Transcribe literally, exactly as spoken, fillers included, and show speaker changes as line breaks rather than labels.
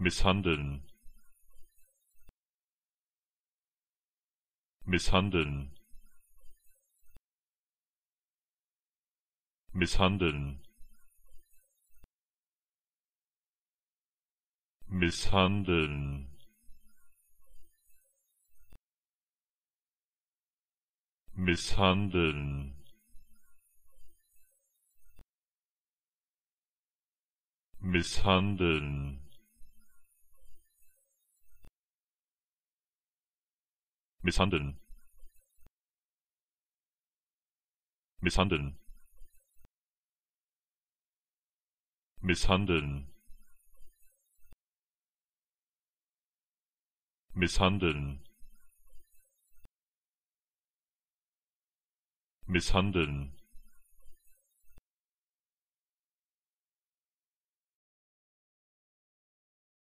misshandeln, misshandeln, misshandeln, misshandeln, misshandeln, misshandeln, misshandeln, misshandeln, misshandeln, misshandeln, misshandeln,